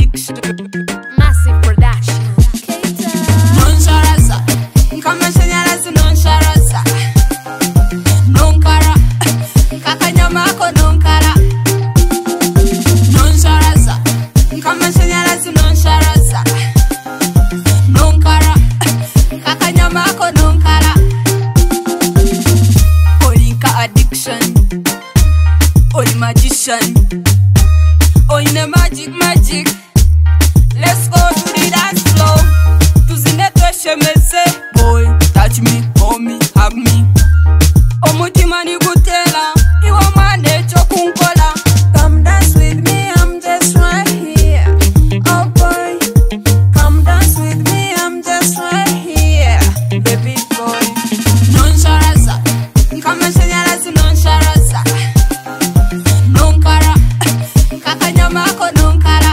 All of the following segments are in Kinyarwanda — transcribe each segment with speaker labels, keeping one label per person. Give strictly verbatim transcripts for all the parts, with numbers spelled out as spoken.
Speaker 1: addiction.
Speaker 2: Massive production.
Speaker 1: Nonsharaza, kama shanyaraza nonsharaza. Nonkara, kakanyamako nonkara. Nonsharaza, kama shanyaraza nonsharaza. Nonkara, kakanyamako nonkara. Olinka addiction, oli magician. Oh, in a magic, magic. Let's go to the dance floor. To the network, me say, boy, touch me, hold me, hug me. Oh, mutima ni gutela, iwa mane chokunkola. Come dance with me, I'm just right here. Oh boy, come dance with me, I'm just right here. Baby boy, Nonsharaza, come and shanyaraza nonsharaza. Nonkara. Kakanyamako nonkara.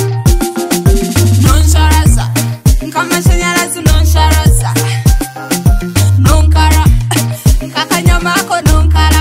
Speaker 1: Nonsharaza, kama shanyaraza nonsharaza. Nonkara, kakanyamako nonkara.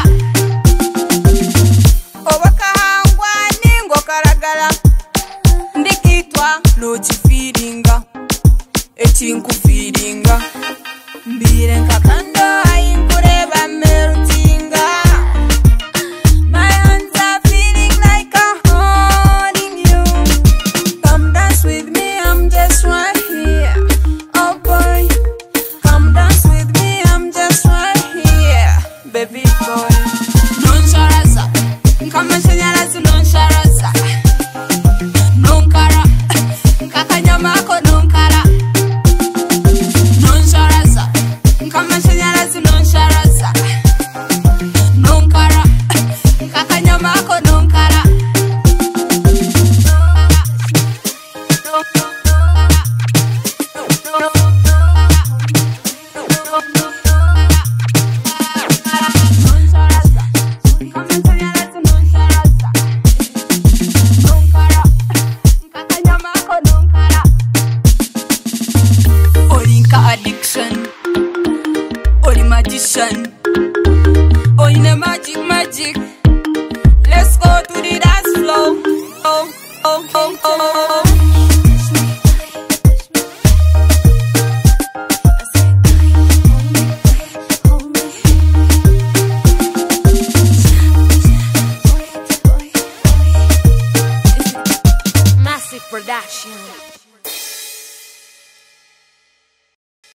Speaker 1: Obakahangwa ningo karagala. Ndikitwa lochi feedinga, echinku feedinga. Mbire nkakando ayinkureba merutinga. My hands are feeling like a holding you. Come dance with me, I'm just right here. Oh boy, come dance with me, I'm just right here. Baby boy, Nonsharaza, kama shanyaraza nonsharaza. Nonkara, kakanyamako nonkara. Nonsharaza, kama shanyaraza nonsharaza. Nonkara, kakanyamako nonkara. Nonsharaza, kama shanyaraza nonsharaza. Nonkara, kakanyamako nonkara. Olinka addiction, oli magician. Oh, in a magic, magic. Let's go to the dance floor. Oh, oh, oh, oh.